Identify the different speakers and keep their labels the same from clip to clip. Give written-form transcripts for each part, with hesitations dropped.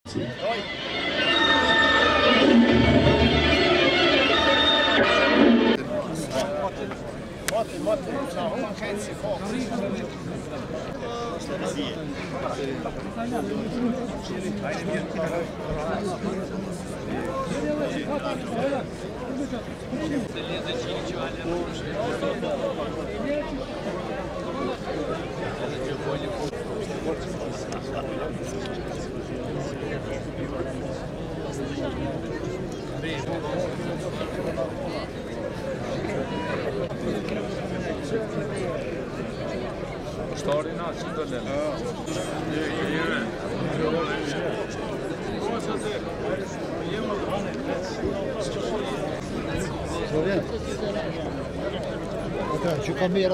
Speaker 1: Që kamera.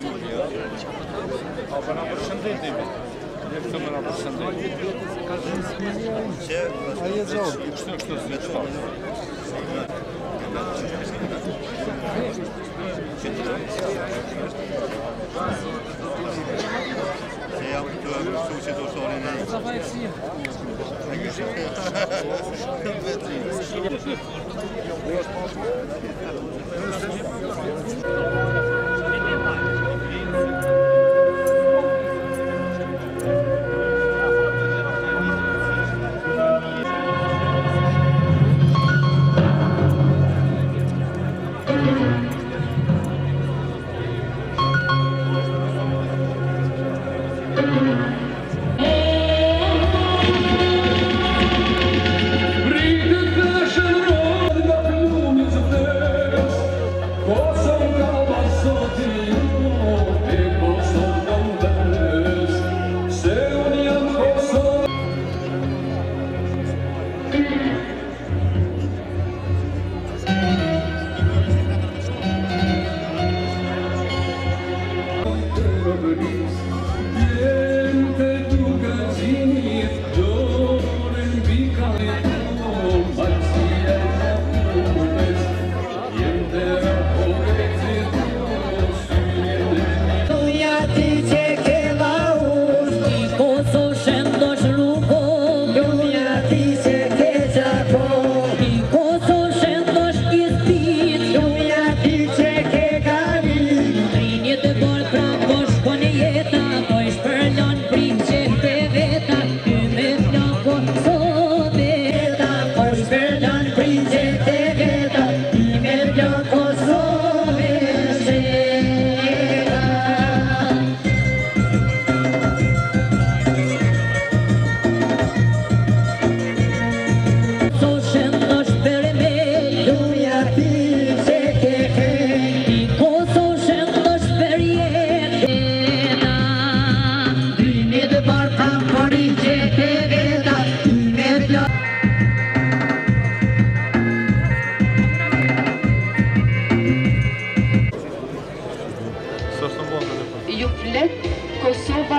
Speaker 2: Ju flet Kosova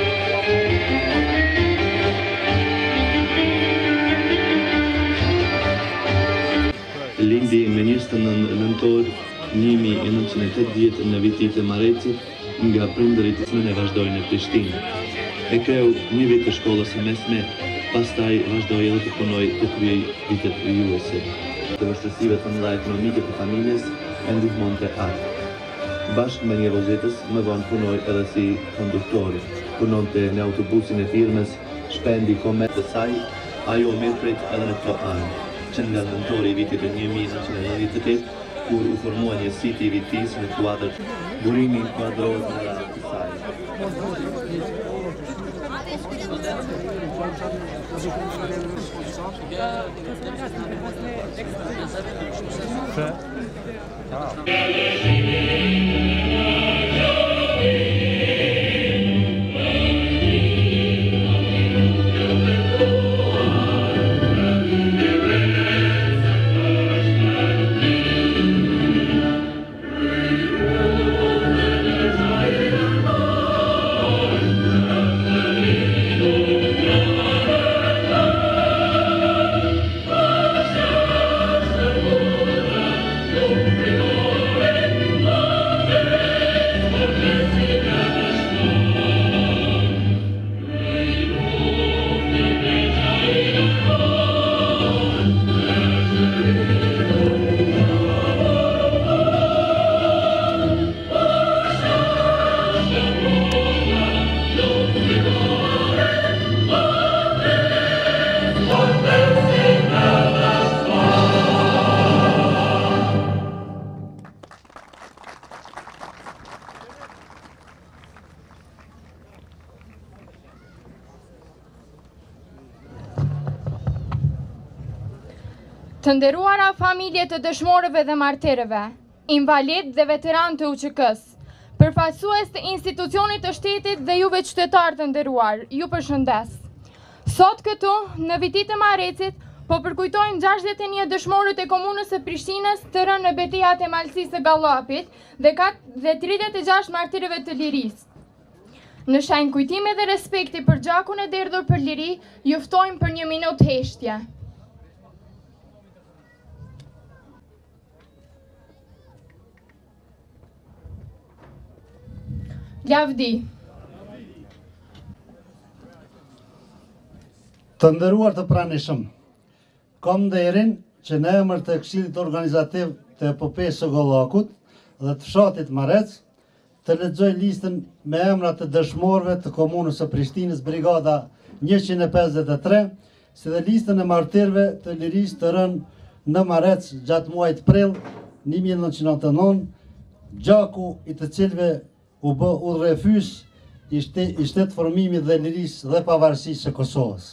Speaker 3: Lindi në 29 nëntor 1980 në vitit e Marrecit nga prindërit e vazhdojnë në Prishtinë. E kreu një vit të shkollës së mesme, pastaj vazhdoi edhe të punoj të kryej vitet hyjuse. Të vështirësive të mëdha ekonomike të familjes e ndihmonte atë. Bashkë me një vozitës, më vonë punoj edhe si konduktori. Punonte në autobusin e firmës, shpendi komet të saj, ajo mirëprit edhe në këto anë. Që nga nëntori i vitit e 1998, kur u formua një siti i vitis në kuadrë, burimi kuadrohet në ratë të saj.
Speaker 4: Të nderuara familje të dëshmorëve dhe martirëve, invalid dhe veteran të UÇK-s, përfaqësues të institucionit të shtetit dhe juve qytetar të nderuar, ju përshëndes. Sot këtu, në vitit të Marecit, po përkujtojmë 61 dëshmorët e komunës së Prishtinës të rënë në betejat e Malësisë së Gallapit dhe 36 martirëve të lirisë. Në shenjë kujtimi dhe respekti për gjakun e derdhur për liri, ju ftojmë për 1 minutë heshtje. Lavdi.
Speaker 5: Të nderuar të pranishëm, kam nderin që në emër të Këshillit Organizativ të Epopejës së Gollakut dhe të fshatit Marec, të lexoj listën me emrat të dëshmorëve të komunës së Prishtinës, brigada 153, si dhe listën e martirëve të lirisë të rënë në Marec gjatë muajit prill 1999, gjaku i të cilëve u bë udhëfys i shtetë formimit dhe lirisë dhe pavarësisë së Kosovës.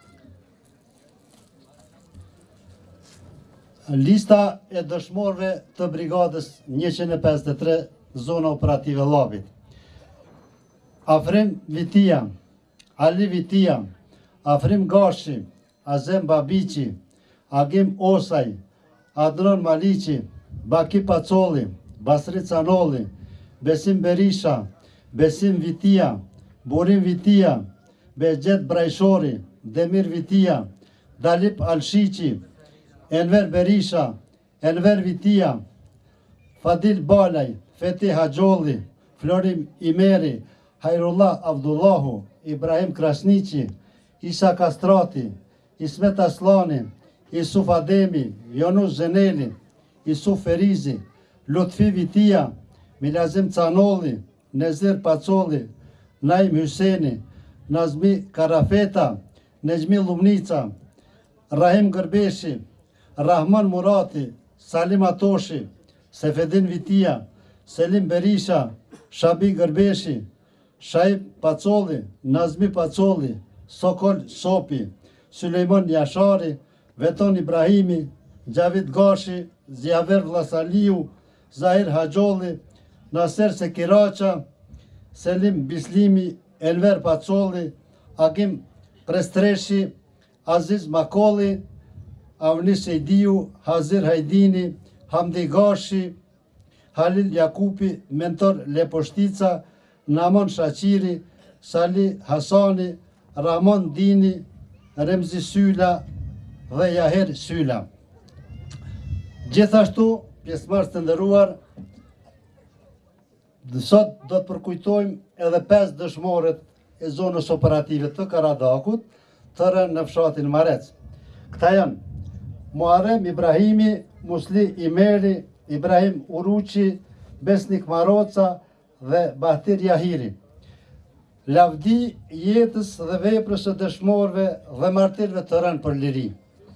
Speaker 5: Lista e dëshmorëve të brigadës 153, zona operative Llabit. Afrim Vitia, Ali Vitia, Afrim Gashi, Azem Babiqi, Agim Osaj, Adron Maliqi, Baki Pacolli, Basri Canolli, Besim Berisha, Besim Vitia, Burim Vitia, Begjet Brajshori, Demir Vitia, Dalip Alshiqi, Enver Berisha, Enver Vitia, Fadil Balaj, Fethi Haxholli, Florim Imeri, Hajrullah Abdullahu, Ibrahim Krasniqi, Isa Kastrati, Ismet Aslani, Isuf Ademi, Jonus Zeneli, Isuf Ferizi, Lutfi Vitia, Milazim Canolli, Nezir Pacolli, Naim Hyseni, Nazmi Karafeta, Nejmi Lumnica, Rahim Gërbeshi, Rahman Murati, Salim Atoshi, Sefedin Vitia, Selim Berisha, Shabi Gërbeshi, Shaib Pacolli, Nazmi Pacolli, Sokol Sopi, Sulejman Jashari, Veton Ibrahimi, Gjavit Gashi, Zjaver Vlasaliu, Zahir Haxholli, Naser Sekiraqa, Selim Bislimi, Enver Pacolli, Agim Prestreshi, Aziz Makolli, Avni Sejdiu, Hazir Hajdini, Hamdi Gashi, Halil Jakupi, Mentor Leposhtica, Naman Shaqiri, Sali Hasani, Rahman Dini, Remzi Syla dhe Jaher Syla. Gjithashtu, pjesëmarrës të nderuar, sot do të përkujtojmë edhe 5 dëshmorët e zonës operative të Karadakut të rënë në fshatin Marec. Këta janë Muharrem Ibrahimi, Musli Imeri, Ibrahim Uruqi, Besnik Maroca dhe Bahtir Jahiri. Lavdi jetës dhe veprës së dëshmorëve dhe martirëve të rënë për liri.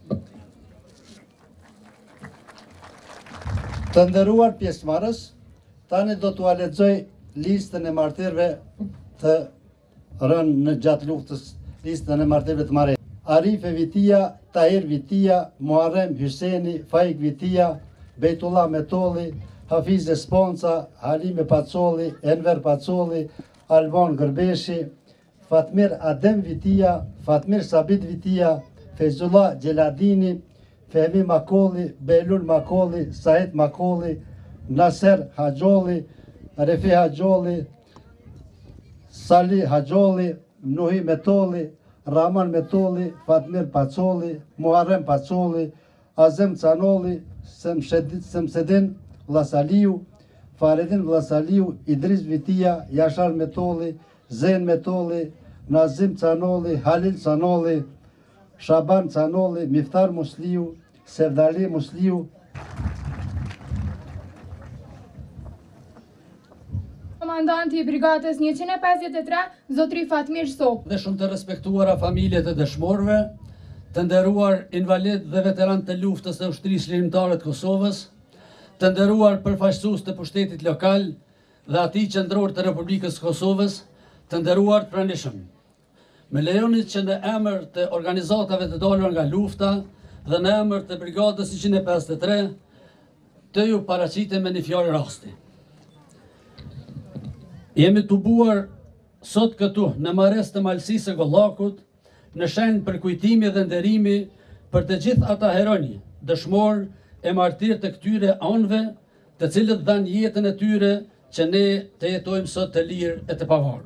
Speaker 5: Të nderuar pjesëmarrës, tani do t'u lexoj listën e martirëve të rënë në gjatë luftës, listën e martirëve të Marec. Arife Vitia, Tahir Vitia, Muharrem Hyseni, Faik Vitia, Bejtullah Metolli, Hafize Sponca, Halime Pacolli, Enver Pacolli, Alban Gërbeshi, Fatmir Adem Vitia, Fatmir Sabit Vitia, Fezullah Gjeladini, Fehmi Makolli, Belul Makolli, Said Makolli, Naser Haxholli, Refi Haxholli, Sali Haxholli, Nuhi Metolli, Rahman Metolli, Fatmir Pacolli, Muharrem Pacolli, Azem Canolli, Semsedin Vlasaliu, Faredin Vlasaliu, Idris Vitia, Jashar Metolli, Zen Metolli, Nazim Canolli, Halil Canolli, Shaban Canolli, Miftar Musliu, Sevdali Musliu.
Speaker 4: Komandanti i brigadës 153, Zotri Fatmir Sop.
Speaker 6: Dhe shumë të respektuara familjet e dëshmorëve, të nderuar invalid dhe veteran të luftës së ushtrisë lirimtare të Kosovës, të nderuar përfaqësues të pushtetit lokal dhe atij qendror të Republikës së Kosovës, të nderuar të pranishëm. Me lejoni që në emër të organizatave të dalura nga lufta dhe në emër të brigadës 153 të ju paraqitem me një fjalë rasti. Jemi të buar sot këtu në mares të malësisë së Gollakut, në shenjë për kujtimi dhe nderimi për të gjithë ata heronj, dëshmor e martir të këtyre anëve, të cilët dhanë jetën e tyre që ne të jetojmë sot të lirë e të pavarur.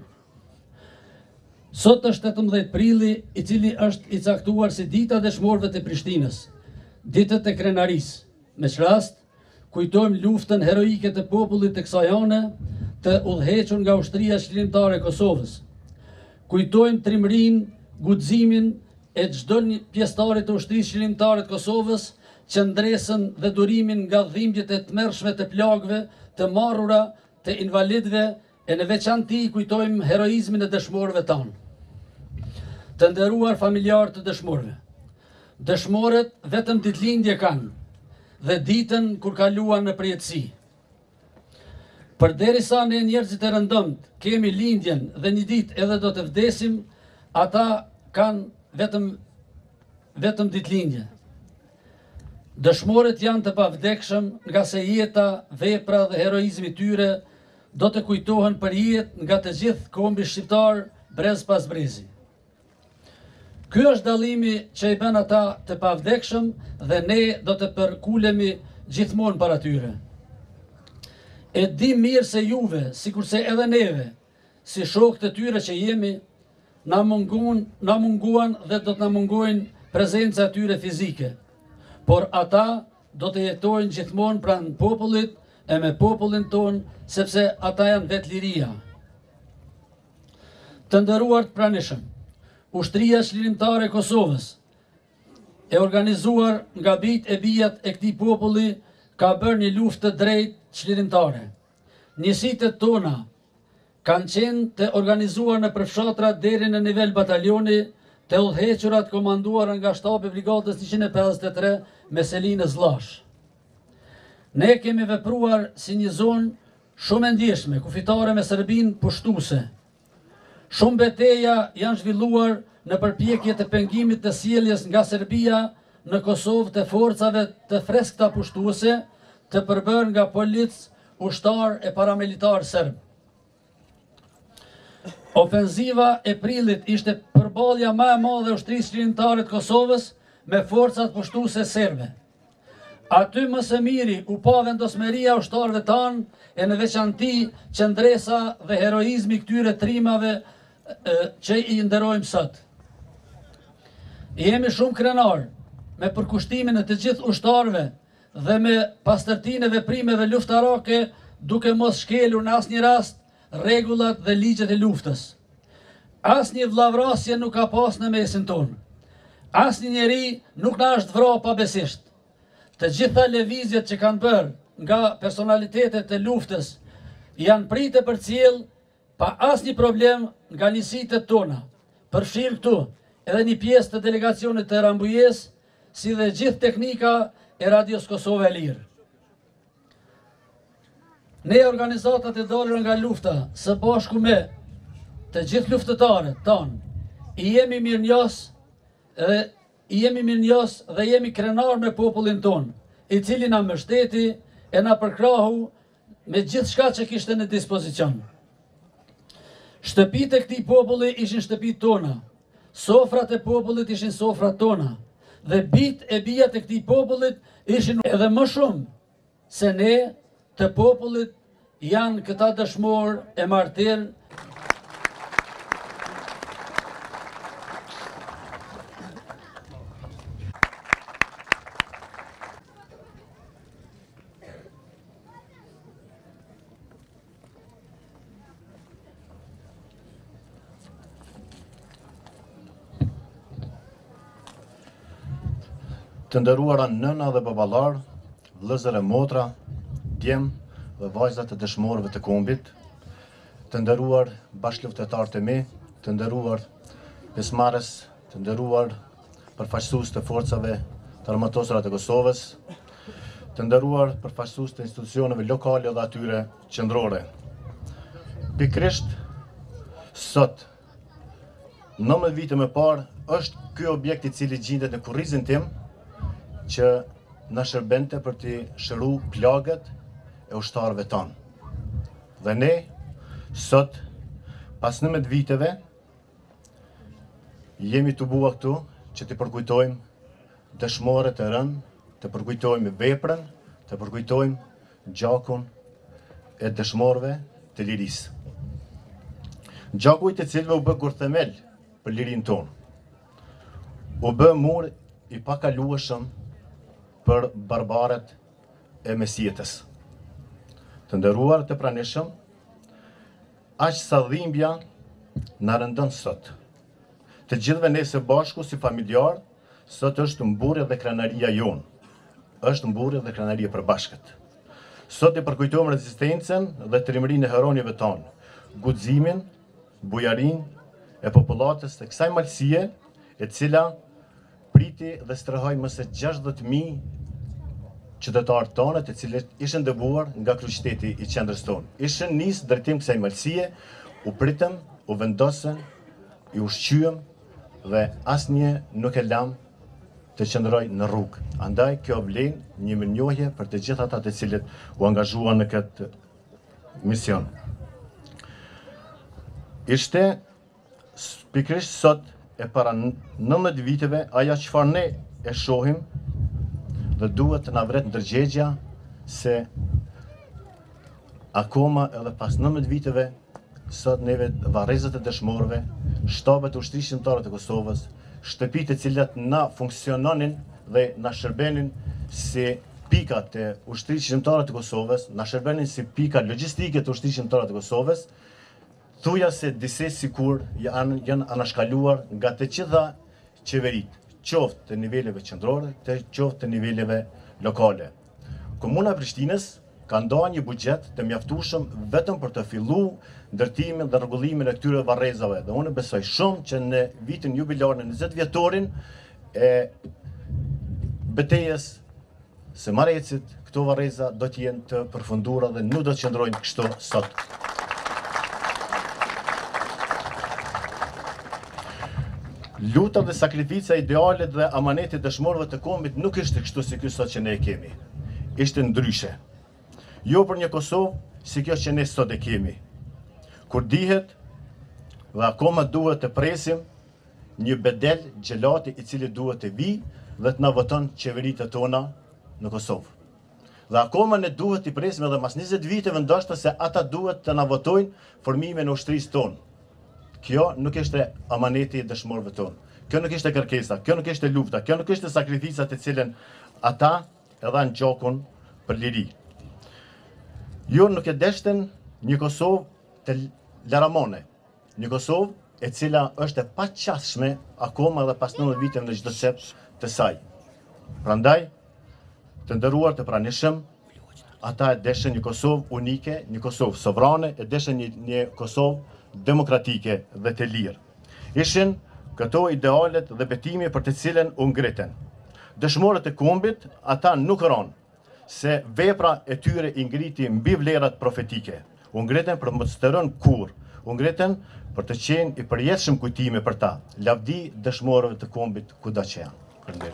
Speaker 6: Sot është 18 prilli, i cili është i caktuar si dita dëshmorëve të Prishtinës, ditët e krenarisë. Me që rast, kujtojmë luftën heroike të popullit të kësaj ane, të udhëhequr nga ushtria shqiptare e Kosovës. Kujtojmë trimërinë, guximin e çdo pjesëtarit të ushtrisë shqiptare të Kosovës, që ndresën dhe durimin nga dhimbjet e tmerrshme të plagëve, të marrura, të invalidëve, e në veçanti kujtojmë heroizmin e dëshmorëve tanë. Të nderuar familjarë të dëshmorëve. Dëshmorët vetëm ditëlindje kanë dhe ditën kur kaluan në përjetësi. Përderisa ne njerëzit e rëndëmt kemi lindjen dhe një ditë edhe do të vdesim, ata kanë vetëm ditëlindje. Dëshmorët janë të pavdekshëm nga se jeta, vepra dhe heroizmi tyre do të kujtohen për jetë nga të gjithë kombi shqiptar brez pas brezi. Ky është dallimi që i bën ata të pavdekshëm dhe ne do të përkulemi gjithmonë para tyre. E di mirë se juve, sikurse edhe neve, si shokët e tyre që jemi, na munguan dhe do të na mungojnë prezenca e tyre fizike. Por ata do të jetojnë gjithmonë pranë popullit e me popullin tonë, sepse ata janë vetë liria. Të nderuar të pranishëm, ushtria shqiptare e Kosovës, e organizuar nga bijtë e bijat e këtij populli, ka bërë një luftë të drejtë çlirimtare. Njësitë tona kanë qenë të organizuar në përfshatra deri në nivel batalioni, të udhëhequrat komanduar nga shtabi brigadës 153 me Selinë Zllash. Ne kemi vepruar si një zonë shumë e ndjeshme, kufitare me Serbinë pushtuese. Shumë betejë janë zhvilluar në përpjekje të pengimit të sjelljes nga Serbia në Kosovë të forcave të freskëta pushtuese, të përbërë nga policë, ushtar e paramilitar serb. Ofenziva e prillit ishte përballja më e madhe e ushtrisë shqiptare të Kosovës me forcat pushtuese serbe. Aty më së miri u pa vendosmëria ushtarëve tanë e në veçanti qëndresa dhe heroizmi këtyre trimave që i nderojmë sot. Jemi shumë krenar me përkushtimin e të gjithë ushtarëve dhe me pastërtinë e veprimeve luftarake, duke mos shkelur në asnjë rast rregullat dhe ligjet e luftës. Asnjë vllavrasje nuk ka pas në mesin tonë. Asnjë njeri nuk na është vrarë pabesisht. Të gjitha lëvizjet që kanë bërë nga personalitetet e luftës janë pritë për cilë pa asnjë problem nga njësitë tona. Përfshirë këtu edhe një pjesë të delegacionit të Rambujes, si dhe gjithë teknika e Radios Kosovë e Lirë. Ne organizatat e dalura nga lufta, së bashku me të gjithë luftëtarët tanë, i jemi mirënjohës dhe jemi krenar me popullin tonë, i cili na mbështeti e na përkrahu me gjithë shka që kishte në dispozicion. Shtëpit e këtij populli ishin shtëpit tona, sofrat e popullit ishin sofrat tona, dhe bijtë e bijat e këtij popullit ishin edhe më shumë se ne të popullit janë këta dëshmor e martir.
Speaker 7: Të nderuara nëna dhe baballar, vëllezër e motra, djem dhe vajzat e dëshmorëve të kombit, të nderuar bashkëluftëtarë të mi, të nderuar pjesëmarrës, të nderuar përfaqësues të forcave të armatosura të Kosovës, të nderuar përfaqësues të institucioneve lokale dhe atyre qendrore. Pikërisht sot, 19 vite më parë, është ky objekt i cili gjendet në kurrizin tim, që na shërbente për të shëru plagët e ushtarëve tanë. Dhe ne, sot, pas 19 viteve, jemi të bua këtu që të përkujtojmë dëshmorët e rënë, të përkujtojmë veprën, të përkujtojmë gjakun e dëshmorëve të lirisë. Gjaku i të cilëve u bë kurthemel për lirinë tonë. U bë mur i pakalueshëm për barbaret e mesjetës. Të nderuar të pranishëm, aq sa dhimbja na rëndon sot. Të gjithëve ne së bashku si familjar, sot është mburrje dhe krenaria jonë. Është mburrje dhe krenaria për bashkët. Sot e përkujtojmë rezistencën dhe trimërinë e heronjeve tonë, guximin, bujarinë e popullatës të kësaj malësie, e cila priti dhe strehoi më se 60.000 qytetarë tonë, të cilët ishin dëbuar nga kryeqyteti i qendrës tonë. Ishin nisë drejtim kësaj malësie, u pritëm, u vendosën, i ushqyëm dhe asnjë nuk e lam të qëndroj në rrugë. Andaj kjo vlen një mirënjohje për të gjithë ata të cilët u angazhuan në këtë mision. Ishte pikërisht sot e para 19 viteve ajo çfarë ne e shohim dhe duhet të na vret ndërgjegja se akoma edhe pas 19 viteve sot neve varrezat e dëshmorëve, shtabet e ushtrisë shqiptare të Kosovës, shtëpitë të cilat na funksiononin dhe na shërbenin si pika të ushtrisë shqiptare të Kosovës, na shërbenin si pika logjistike të ushtrisë shqiptare të Kosovës, thuja se disi sikur janë anashkaluar nga të gjitha qeveritë, qoftë të niveleve qendrore, qoftë të niveleve lokale. Komuna e Prishtinës ka ndarë një buxhet të mjaftueshëm vetëm për të filluar ndërtimin dhe rregullimin e këtyre varrezave. Dhe unë besoj shumë që në vitin jubilar në 20 vjetorin e betejës së Marecit, këto varreza do të jenë të përfunduara dhe nuk do të qëndrojnë kështu sot. Luta dhe sakrifica, idealet dhe amanetit dëshmorëve të kombit nuk ishte kështu si ky sot që ne e kemi. Ishte ndryshe. Jo për një Kosovë si kjo që ne sot e kemi. Kur dihet dhe akoma duhet të presim një bedel gjelati i cili duhet të vi dhe të na voton qeveritë tona në Kosovë. Dhe akoma ne duhet të presim edhe mas 20 viteve ndoshta se ata duhet të na votojnë formimin e ushtrisë tonë. Kjo nuk ishte amaneti i dëshmorëve tonë. Kjo nuk ishte kërkesa, kjo nuk ishte lufta, kjo nuk ishte sakrifica të cilën ata e dhanë gjakun për liri. Jo nuk e deshten një Kosovë të laramone, një Kosovë e cila është e paqasshme akoma edhe pas 19 viteve në çdo cep të saj. Prandaj, të nderuar të pranishëm, ata e deshin një Kosovë unike, një Kosovë sovrane, e deshin një Kosovë demokratike dhe të lirë. Ishin këto idealet dhe betimi për të cilën u ngriten. Dëshmorët e kombit, ata nuk rronë, se vepra e tyre i ngriti mbi vlerat profetike. U ngriten për mos të rënë kurrë, u ngriten për të qenë i përjetshëm kujtime për ta. Lavdi dëshmorëve të kombit kudo që janë.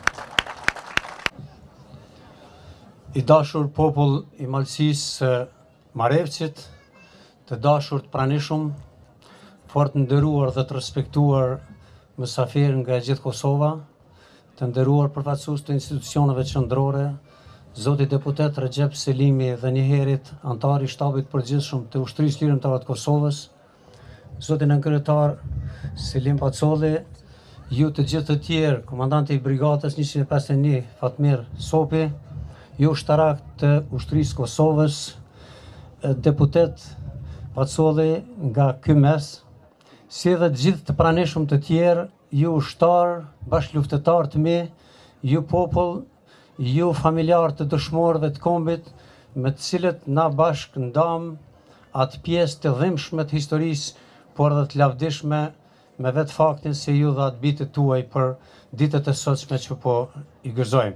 Speaker 8: I dashur popull i Malësisë Marevcit, të dashur të pranishëm, fort nderuar dhe të respektuar mysafirë nga gjithë Kosova, të nderuar përfaqësues të institucioneve qendrore, Zoti deputet Recep Selimi dhe njëherit antar i shtabit përgjithshëm të ushtrisë lirimtare të Kosovës, Zoti nënkëryetar Selim Pacolli, ju të gjithë të tjerë, komandanti i brigadës 151 Fatmir Sopi, ju ushtarak të ushtrisë Kosovës, deputet Pacolli nga ky mes, si edhe të gjithë të pranishëm të tjerë, ju ushtar, bashkëluftëtar të mi, ju popull, ju familjar të dëshmorëve të kombit, me të cilët na bashkë ndam atë pjesë të dhimbshme të historisë, por dhe të lavdishme me vetë faktin se ju dhe atë bitët tuaj për ditët e sotshme që po i gëzojmë.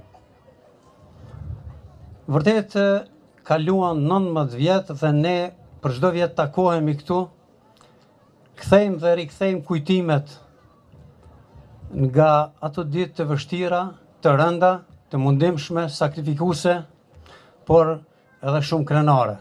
Speaker 8: Vërtet, kaluan 19 vjetë dhe ne për çdo vjet takohemi këtu, kthejmë dhe rikthejmë kujtimet nga ato ditë të vështira, të rënda, të mundimshme, sakrifikuse, por edhe shumë krenare.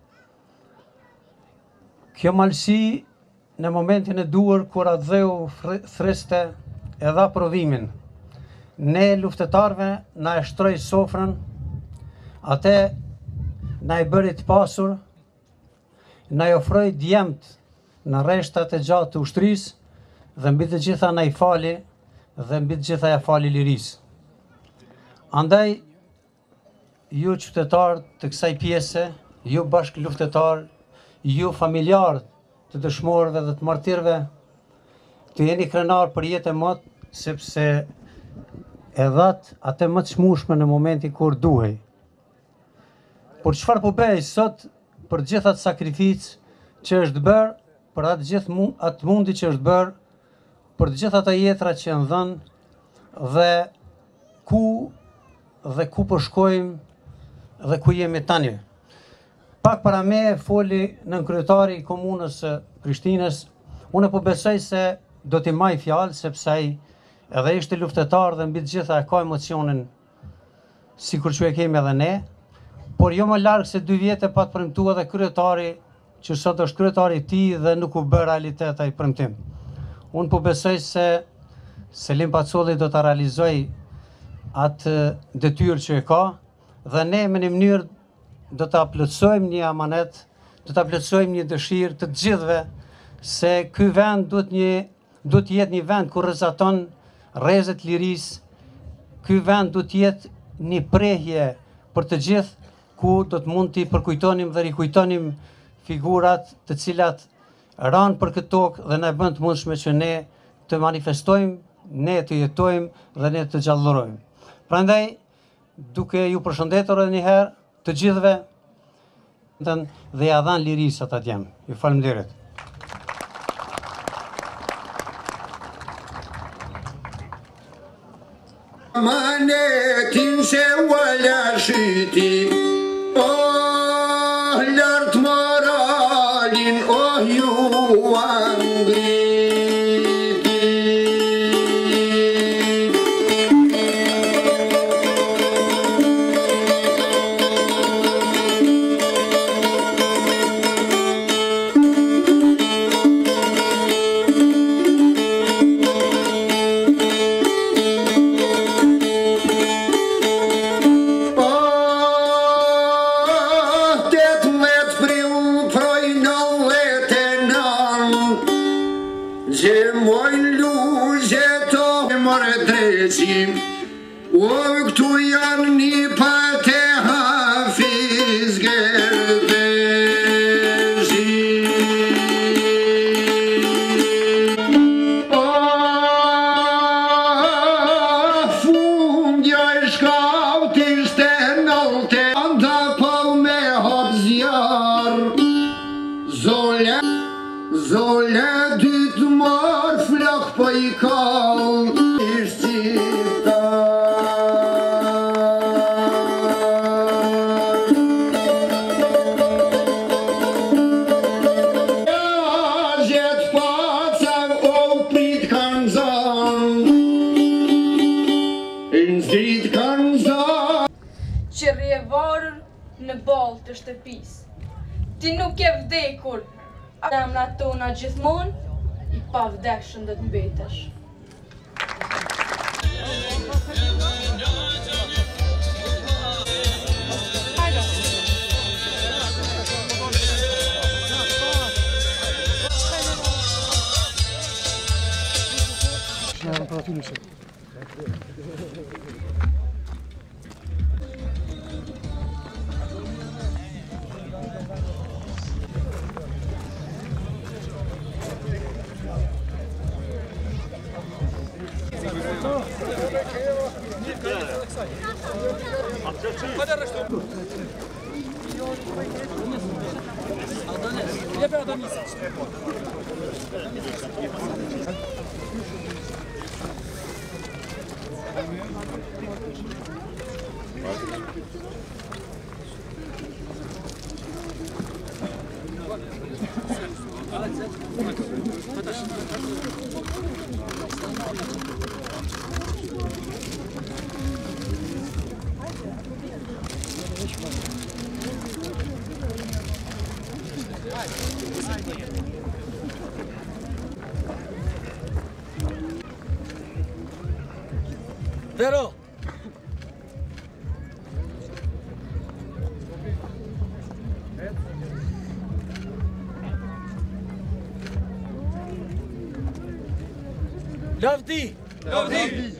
Speaker 8: Kjo malësi në momentin e duhur kur atë dheu thriste e dha prodhimin, ne luftetarve na e shtroi sofrën, atë na i bëri të pasur, na i ofroi djemt në rreshtat e gjatë të ushtrisë dhe mbi të gjitha na i fali dhe mbi të gjitha ja fali lirisë. Andaj, ju qytetarë të kësaj pjese, ju bashkë luftetarë, ju familjarë të dëshmorëve dhe të martirëve, të jeni krenarë për jetë e motë, sepse e dhatë atë më të çmueshme në momentin kur duhej. Por çfarë po bëj sot për gjithat sakrificë që është bërë, për atë mundi që është bërë, për të gjitha ata jetra që janë dhënë dhe ku po shkojmë dhe ku jemi tani. Pak para me foli nënkryetari i komunës së Prishtinës, unë po besoj se do t'i maj fjalë sepse ai edhe ishte luftetar dhe mbi të gjitha e ka emocionin sikur që e kemi edhe ne, por jo më larg se 2 vjet pa të premtuar edhe kryetari që sot është kryetari i tij dhe nuk u bë realitet ai premtim. Unë po besoj se Selim Pacolli do ta realizoj atë detyrë që e ka dhe ne me një mënyrë do ta plotësojmë një amanet, do ta plotësojmë një dëshirë të gjithëve se ky vend duhet të jetë një vend ku rrezaton rrezet lirisë. Ky vend duhet të jetë një prehje për të gjithë ku do të mund t'i përkujtonim dhe rikujtonim figurat të cilat ranë për këtë tokë dhe na bën të mundshme që ne të manifestojmë, ne të jetojmë dhe ne të gjallërojmë. Prandaj, duke ju përshëndetur edhe një herë të gjithëve dhe ja dhanë lirisë ata djem. Ju faleminderit.
Speaker 9: Amanetin se wala shiti, oh lart moralin, oh ju angriti. O këtu janë një pate hafiz gërdeshi. O fundja e shkaut ishte nëlte, anda pal me hap zjarë. Zole dytë marë flak për i kallë.
Speaker 4: Që rjevarër në balë të shtëpisë. Ti nuk e vdekur, emra tona gjithmonë, i pa vdekshën dhe të mbetesh.
Speaker 6: 0. Lavdi! Lavdi!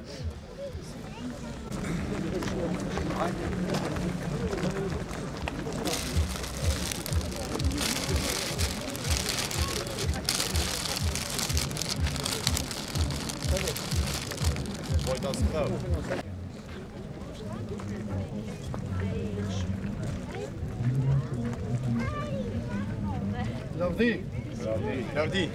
Speaker 1: Lavdi. Lavdi.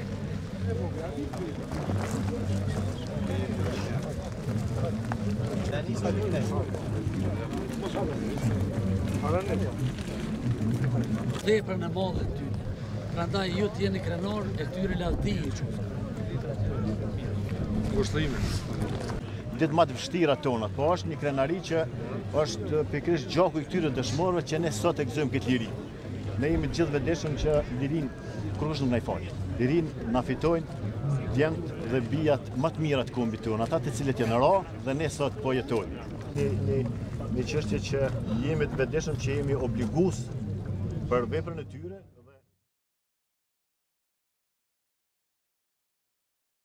Speaker 6: Veprën e madhe ty. Prandaj ju t'jeni krenar e këtyre lavdi i qoftë.
Speaker 7: Ditë më të vështira tona, po është një krenari që është pikërisht gjaku i këtyre dëshmorëve që ne sot e gëzojmë këtë liri. Ne jemi të gjithë vetëdijshëm që lirin kurrësh nuk na i falë. Lirin na fitojnë djemt dhe bijat më të mira të kombit tonë, ata të cilët janë ra dhe ne sot po jetojmë. Një çështje që jemi të vetëdijshëm që jemi obligues për veprën e tyre.